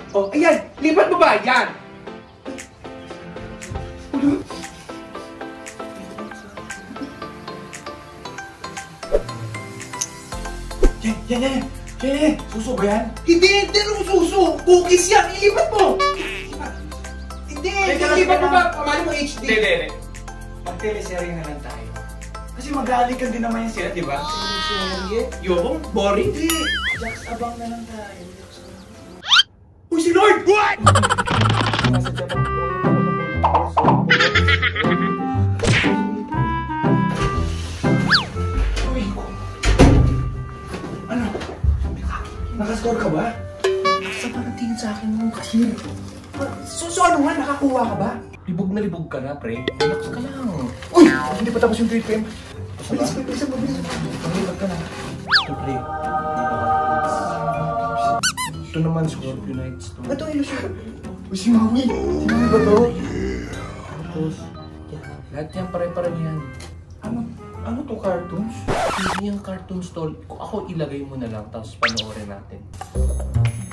Oh, ayan! Lipat mo ba? Yan! Yan! Suso ba yan? Hindi naman suso! Cookies yan! Ilipat mo! Hindi! Ilipat mo ba? Pamali mo HD? Hindi. Mag-teleserye na lang tayo. Kasi mag-aalikan din naman yan sila, di ba? Teleserye? Yung boring? Hindi! Jax, abang na lang tayo. Uy, si Lord! What?! Uy, ano? Nakascore ka ba? Saan pa nagtingin sa akin mong cashier? So ano nga? Nakakuha ka ba? Libog na libog ka na, pre. Relax ka lang. Uy! Hindi pa tapos yung tweet PM. Bilis. Pag-lipat ka na. Ito, pre. Ito naman, Scorpio Nights to. Ito, ilusyon. Uy, si Maui. Si Maui ba to? Tapos, lahat yan pare-pare yan. Ano to, cartoons? Hindi yung cartoons to. Ako ilagay mo na lang, tapos panoorin natin.